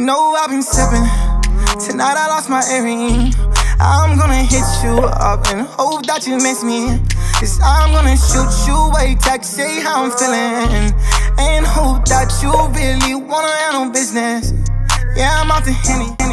know I've been sipping. Tonight I lost my earring. I'm gonna hit you up and hope that you miss me. Cause I'm gonna shoot you away, text, say how I'm feeling, and hope that you really wanna handle business. Yeah, I'm out to Henny.